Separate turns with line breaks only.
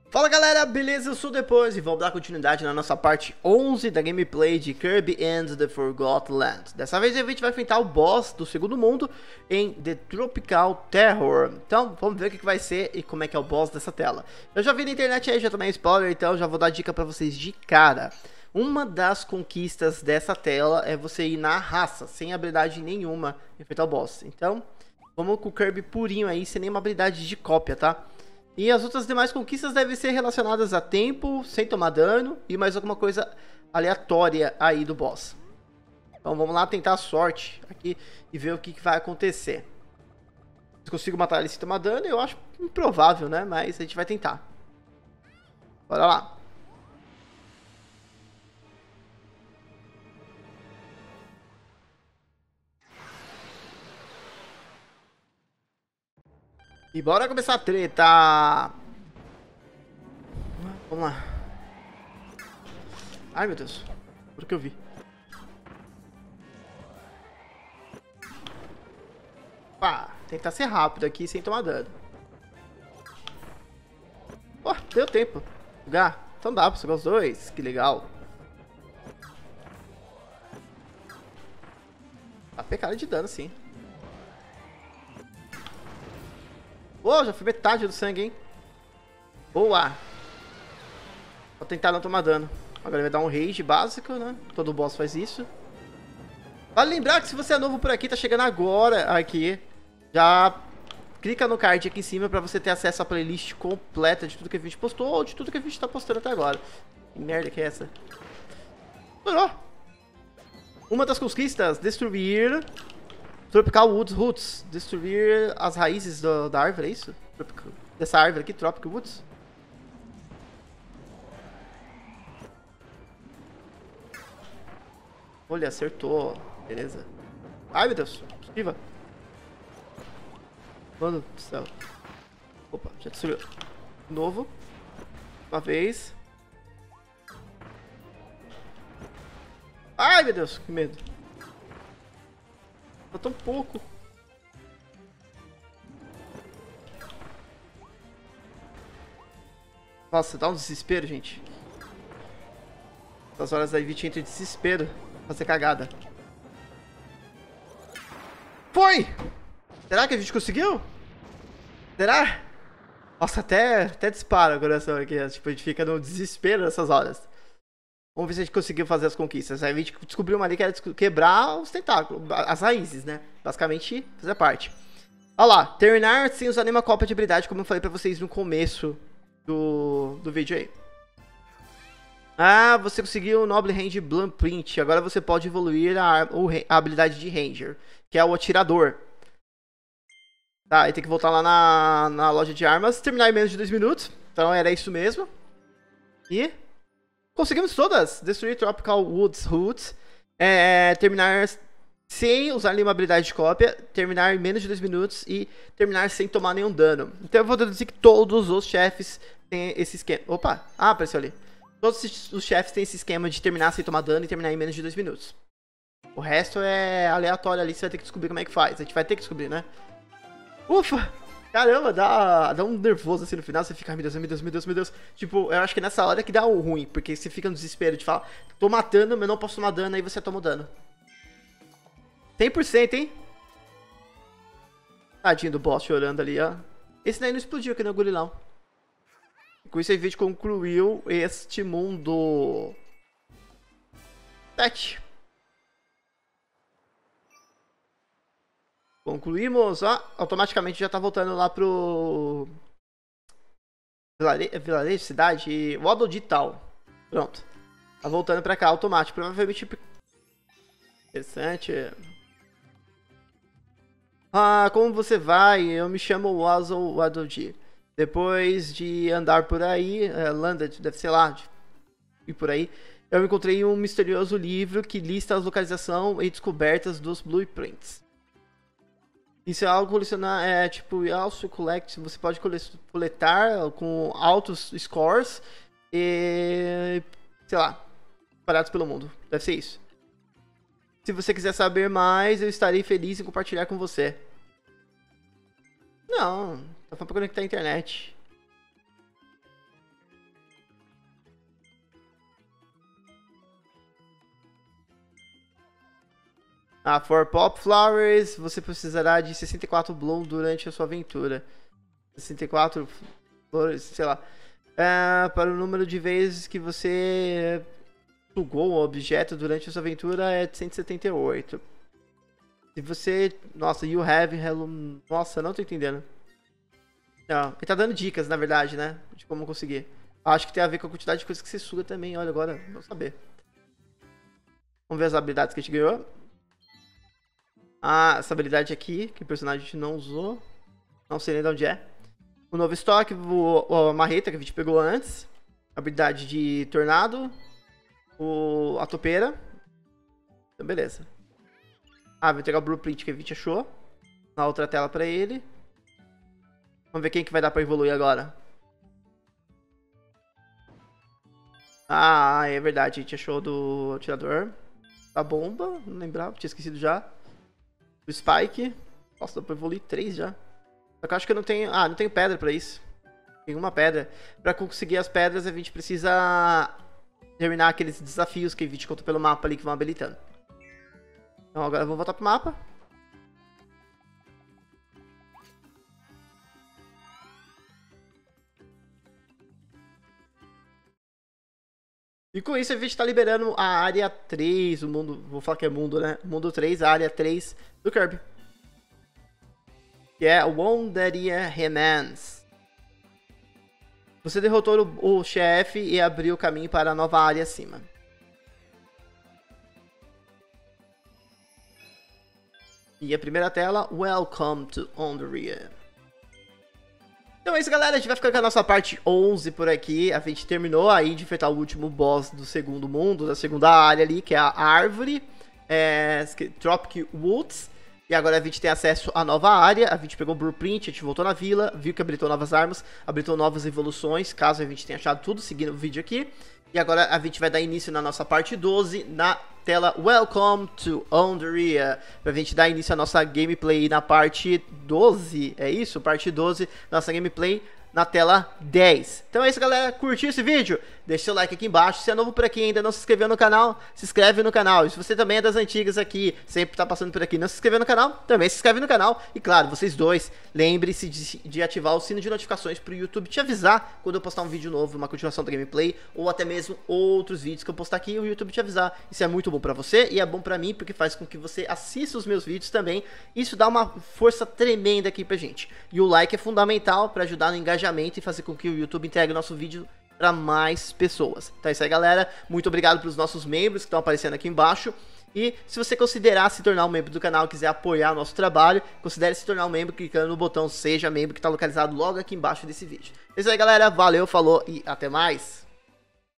Fala galera, beleza? Eu sou o Depois e vamos dar continuidade na nossa parte 11 da gameplay de Kirby and the Forgotten Land. Dessa vez a gente vai enfrentar o boss do segundo mundo em The Tropical Terror. Então vamos ver o que vai ser e como é que é o boss dessa tela. Eu já vi na internet aí, já tomei spoiler, então já vou dar dica pra vocês de cara. Uma das conquistas dessa tela é você ir na raça, sem habilidade nenhuma, enfrentar o boss. Então vamos com o Kirby purinho aí, sem nenhuma habilidade de cópia, tá? E as outras demais conquistas devem ser relacionadas a tempo, sem tomar dano e mais alguma coisa aleatória aí do boss. Então vamos lá tentar a sorte aqui e ver o que vai acontecer. Se consigo matar ele sem tomar dano, eu acho improvável, né? Mas a gente vai tentar. Bora lá. E bora começar a treta. Vamos lá. Ai meu Deus. Por que eu vi? Pá, tentar ser rápido aqui sem tomar dano. Pô, deu tempo. Jogar. Então dá pra jogar os dois. Que legal. Tá pecado de dano sim. Pô, já foi metade do sangue, hein? Boa! Vou tentar não tomar dano. Agora vai dar um rage básico, né? Todo boss faz isso. Vale lembrar que se você é novo por aqui, tá chegando agora aqui, já clica no card aqui em cima pra você ter acesso à playlist completa de tudo que a gente postou ou de tudo que a gente tá postando até agora. Que merda que é essa? Estourou! Uma das conquistas, destruir Tropical Woods Roots. Destruir as raízes da árvore, é isso? Dessa árvore aqui, Tropical Woods. Olha, acertou. Beleza. Ai, meu Deus. Esquiva. Mano do céu. Opa, já destruiu. De novo. Uma vez. Ai, meu Deus. Que medo. Tá tão pouco. Nossa, dá um desespero, gente. Essas horas aí, a gente entra em desespero. Fazer cagada. Foi! Será que a gente conseguiu? Será? Nossa, até dispara o coração aqui. Tipo, a gente fica no desespero nessas horas. Vamos ver se a gente conseguiu fazer as conquistas. Aí a gente descobriu uma ali que era quebrar os tentáculos, as raízes, né? Basicamente, fazer parte. Olha lá, terminar sem usar nenhuma cópia de habilidade, como eu falei pra vocês no começo do vídeo aí. Ah, você conseguiu o Noble Range Blueprint. Agora você pode evoluir a habilidade de Ranger, que é o atirador. Tá, aí tem que voltar lá na loja de armas, terminar em menos de 2 minutos. Então era isso mesmo. E conseguimos todas. Destruir Tropical Woods Roots. Terminar sem usar nenhuma habilidade de cópia. Terminar em menos de 2 minutos. E terminar sem tomar nenhum dano. Então eu vou deduzir que todos os chefes têm esse esquema. Opa, apareceu ali. Todos os chefes têm esse esquema de terminar sem tomar dano e terminar em menos de 2 minutos. O resto é aleatório ali, você vai ter que descobrir como é que faz. A gente vai ter que descobrir, né? Ufa! Caramba, dá um nervoso assim no final, você fica, ai meu Deus, meu Deus, meu Deus, meu Deus. Tipo, eu acho que nessa hora que dá o ruim, porque você fica no desespero de falar, tô matando, mas não posso tomar dano, aí você toma o dano. 100%, hein? Tadinho do boss chorando ali, ó. Esse daí não explodiu aqui no gorilão. Com isso, a gente concluiu este mundo 7. Concluímos, ó. Automaticamente já tá voltando lá pro vilarejo, cidade, Waddle Digital. Pronto. Tá voltando pra cá automático. Provavelmente. Interessante. Ah, como você vai? Eu me chamo Waddle G. Depois de andar por aí, Landed, deve ser lá, e por aí, eu encontrei um misterioso livro que lista as localização e descobertas dos blueprints. Isso é algo colecionar, tipo, also collect, você pode coletar com altos scores e, sei lá, espalhados pelo mundo. Deve ser isso. Se você quiser saber mais, eu estarei feliz em compartilhar com você. Não, tá falando pra conectar a internet. For Pop Flowers, você precisará de 64 Bloom durante a sua aventura. 64 flores, sei lá. Para o número de vezes que você sugou um objeto durante a sua aventura é de 178. Se você... Nossa, you have... Hello... Nossa, não tô entendendo. Não, ele tá dando dicas, na verdade, né? De como conseguir. Acho que tem a ver com a quantidade de coisas que você suga também. Olha, agora, vou saber. Vamos ver as habilidades que a gente ganhou. Essa habilidade aqui, que o personagem a gente não usou. Não sei nem de onde é. O novo estoque, a marreta que a gente pegou antes. A habilidade de tornado. A topeira. Então, beleza. Vou entregar o blueprint que a gente achou. Na outra tela pra ele. Vamos ver quem que vai dar pra evoluir agora. É verdade. A gente achou do atirador. A bomba. Não lembrava. Tinha esquecido já. O Spike. Nossa, dá pra evoluir 3 já. Só que eu acho que eu não tenho... não tenho pedra pra isso. Tem uma pedra. Pra conseguir as pedras, a gente precisa terminar aqueles desafios que a gente conta pelo mapa ali que vão habilitando. Então agora vamos voltar pro mapa. E com isso a gente tá liberando a área 3, o mundo... Vou falar que é mundo, né? Mundo 3, a área 3 do Kirby. Que é Wonderia Remains. Você derrotou o chefe e abriu o caminho para a nova área acima. E a primeira tela, Welcome to Wonderia. Então é isso, galera, a gente vai ficar com a nossa parte 11 por aqui. A gente terminou aí de enfrentar o último boss do segundo mundo, da segunda área ali, que é a árvore, Tropic Woods. E agora a gente tem acesso à nova área, a gente pegou o blueprint, a gente voltou na vila, viu que habilitou novas armas, habilitou novas evoluções, caso a gente tenha achado tudo, seguindo o vídeo aqui. E agora a gente vai dar início na nossa parte 12, na tela Welcome to Wonderia, pra gente dar início à nossa gameplay na parte 12, é isso? Parte 12, nossa gameplay na tela 10. Então é isso, galera, curtiu esse vídeo? Deixa seu like aqui embaixo, se é novo por aqui e ainda não se inscreveu no canal, se inscreve no canal. E se você também é das antigas aqui, sempre tá passando por aqui e não se inscreveu no canal, também se inscreve no canal. E claro, vocês dois, lembre-se de ativar o sino de notificações pro YouTube te avisar quando eu postar um vídeo novo, uma continuação da gameplay, ou até mesmo outros vídeos que eu postar aqui, o YouTube te avisar. Isso é muito bom pra você e é bom pra mim, porque faz com que você assista os meus vídeos também. Isso dá uma força tremenda aqui pra gente. E o like é fundamental pra ajudar no engajamento e fazer com que o YouTube entregue o nosso vídeo para mais pessoas. Então é isso aí, galera. Muito obrigado pelos nossos membros que estão aparecendo aqui embaixo. E se você considerar se tornar um membro do canal e quiser apoiar o nosso trabalho, considere se tornar um membro clicando no botão Seja Membro, que está localizado logo aqui embaixo desse vídeo. É isso aí, galera. Valeu, falou e até mais.